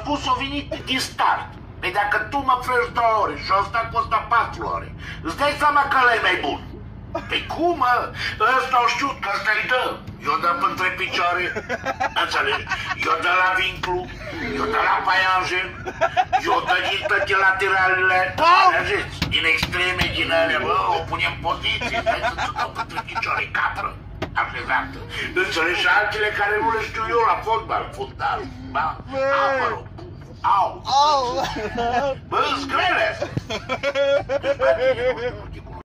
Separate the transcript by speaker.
Speaker 1: spus-o venit din start. Păi dacă tu mă frăși 2 ore și ăsta costă 4 ore, îți dai seama că ăla e mai bun. Păi cum, mă? Ăsta o știut, că ăsta îi dă. Eu dă între picioare, înțelegi? Eu dă la vinclu, eu dă la paianjen, eu dă din toate lateralele, din extreme, din alea, bă, o punem în poziție, stai să-ți dau între picioare, capră, așezată. Înțelegi? Și altele care nu le știu eu la fotbal, fundal, ba, apără. Au! Bă, îți grele astea!